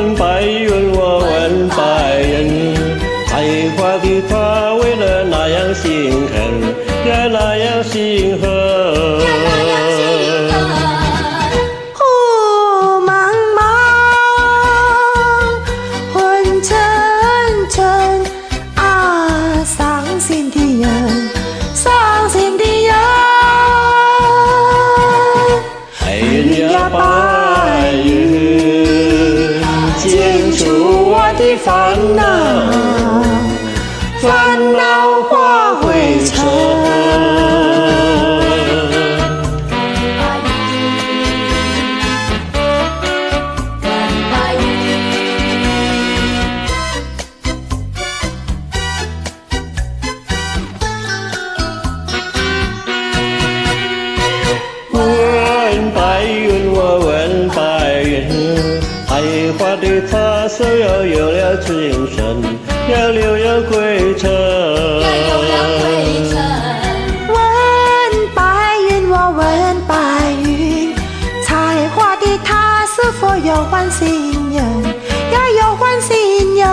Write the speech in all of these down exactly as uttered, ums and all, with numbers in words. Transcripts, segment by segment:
问白云，我问白云，才华的他为了那样心狠，呀那样心狠。 雾茫茫，昏沉沉，啊，伤心的人，伤心的人。 白云呀白云，剪除我的烦恼，烦恼化灰尘。问白云，我问白云，才华的他手要有了精神，要留有归程。 问白云，我问白云，才华的他是否有换新人？要有换新人。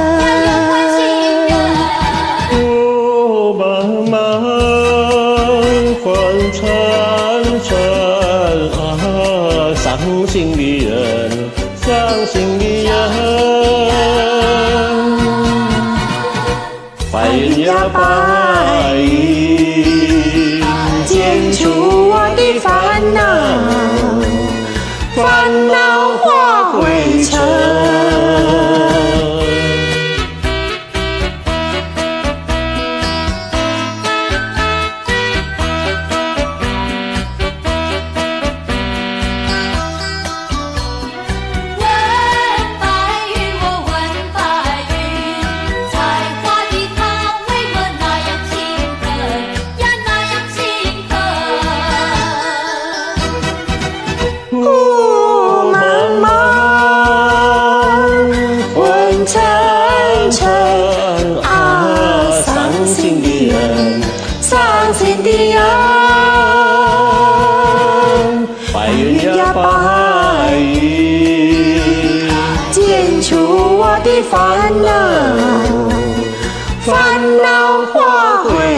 雾茫茫，昏沉沉，啊，伤心的人，伤心的人。白云呀白云，剪除我的烦恼，烦恼化灰尘。雾茫茫，昏沉沉，啊，伤心的人，伤心的人。白云呀白云，剪除我的烦恼，烦恼化灰